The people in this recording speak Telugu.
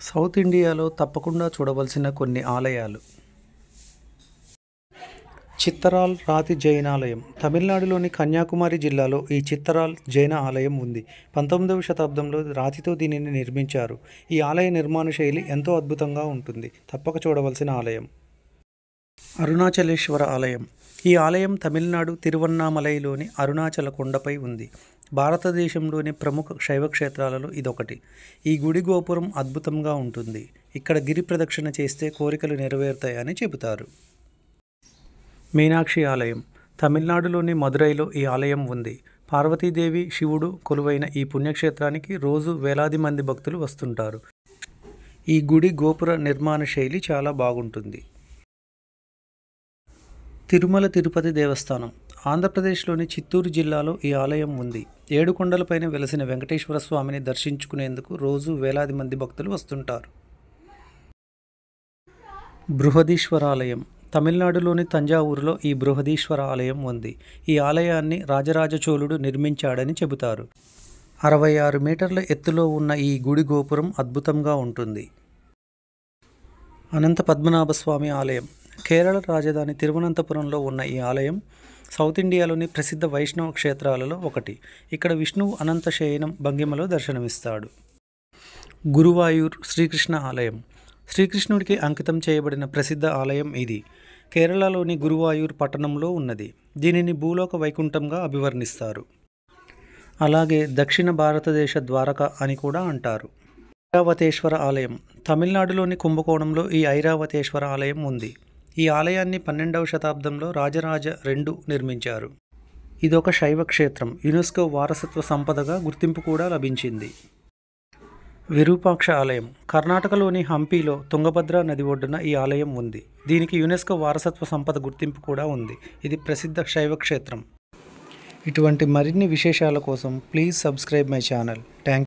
సౌత్ ఇండియాలో తప్పకుండా చూడవలసిన కొన్ని ఆలయాలు. చిత్తరాల్ రాతి జైనాలయం. తమిళనాడులోని కన్యాకుమారి జిల్లాలో ఈ చిత్తరాల్ జైన ఆలయం ఉంది. 19వ శతాబ్దంలో రాతితో దీనిని నిర్మించారు. ఈ ఆలయ నిర్మాణ శైలి ఎంతో అద్భుతంగా ఉంటుంది. తప్పక చూడవలసిన ఆలయం. అరుణాచలేశ్వర ఆలయం. ఈ ఆలయం తమిళనాడు తిరువన్నామలైలోని అరుణాచల కొండపై ఉంది. భారతదేశంలోని ప్రముఖ శైవ క్షేత్రాలలో ఇదొకటి. ఈ గుడి గోపురం అద్భుతంగా ఉంటుంది. ఇక్కడ గిరి ప్రదక్షిణ చేస్తే కోరికలు నెరవేరుతాయని చెబుతారు. మీనాక్షి ఆలయం. తమిళనాడులోని మదురైలో ఈ ఆలయం ఉంది. పార్వతీదేవి, శివుడు కొలువైన ఈ పుణ్యక్షేత్రానికి రోజు వేలాది మంది భక్తులు వస్తుంటారు. ఈ గుడి గోపుర నిర్మాణ శైలి చాలా బాగుంటుంది. తిరుమల తిరుపతి దేవస్థానం. ఆంధ్రప్రదేశ్లోని చిత్తూరు జిల్లాలో ఈ ఆలయం ఉంది. 7 కొండలపైన వెలసిన వెంకటేశ్వర స్వామిని దర్శించుకునేందుకు రోజు వేలాది మంది భక్తులు వస్తుంటారు. బృహదీశ్వర ఆలయం. తమిళనాడులోని తంజావూరులో ఈ బృహదీశ్వర ఆలయం ఉంది. ఈ ఆలయాన్ని రాజరాజ చోళుడు నిర్మించాడని చెబుతారు. 66 మీటర్ల ఎత్తులో ఉన్న ఈ గుడి గోపురం అద్భుతంగా ఉంటుంది. అనంత పద్మనాభస్వామి ఆలయం. కేరళ రాజధాని తిరువనంతపురంలో ఉన్న ఈ ఆలయం సౌత్ ఇండియాలోని ప్రసిద్ధ వైష్ణవ క్షేత్రాలలో ఒకటి. ఇక్కడ విష్ణువు అనంత శయనం భంగిమలో దర్శనమిస్తాడు. గురువాయూర్ శ్రీకృష్ణ ఆలయం. శ్రీకృష్ణుడికి అంకితం చేయబడిన ప్రసిద్ధ ఆలయం ఇది. కేరళలోని గురువాయూర్ పట్టణంలో ఉన్నది. దీనిని భూలోక వైకుంఠంగా అభివర్ణిస్తారు. అలాగే దక్షిణ భారతదేశ ద్వారక అని కూడా అంటారు. ఐరావతేశ్వర ఆలయం. తమిళనాడులోని కుంభకోణంలో ఈ ఐరావతేశ్వర ఆలయం ఉంది. ఈ ఆలయాన్ని 12వ శతాబ్దంలో రాజరాజ II నిర్మించారు. ఇదొక శైవ క్షేత్రం. యునెస్కో వారసత్వ సంపదగా గుర్తింపు కూడా లభించింది. విరూపాక్ష ఆలయం. కర్ణాటకలోని హంపీలో తుంగభద్ర నది ఒడ్డున ఈ ఆలయం ఉంది. దీనికి యునెస్కో వారసత్వ సంపద గుర్తింపు కూడా ఉంది. ఇది ప్రసిద్ధ శైవ క్షేత్రం. ఇటువంటి మరిన్ని విశేషాల కోసం please subscribe my channel. Thank